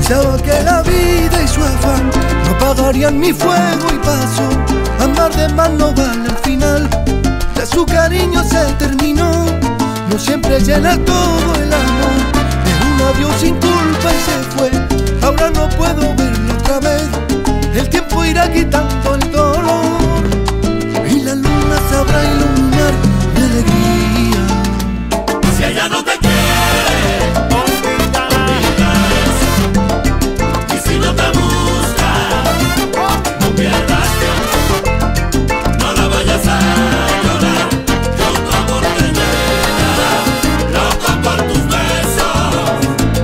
Pensaba que la vida y su afán no pagarían mi fuego y paso. Amar de más no vale al final, ya su cariño se terminó. No siempre llena todo el amor, es un adiós sin culpa y se fue. Ahora no puedo verlo otra vez, el tiempo irá quitando el dolor y la luna sabrá iluminar mi alegría. Si ella no te quiere, olvídala. Y si no te busca, no pierdas tiempo. No la vayas a llorar, que otro amor te llegará. Loco por tus besos.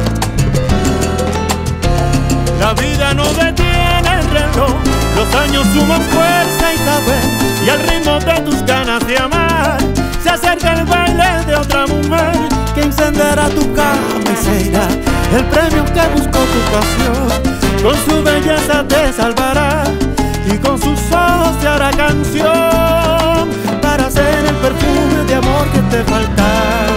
La vida no detiene el reloj, los años suman fuerza y saber, y al ritmo de tus ganas de amar se acerca el baile de otra mujer que encenderá tu cama y será el premio que buscó tu pasión. Con su belleza te salvará y con sus ojos te hará canción para hacer el perfume de amor que te falta.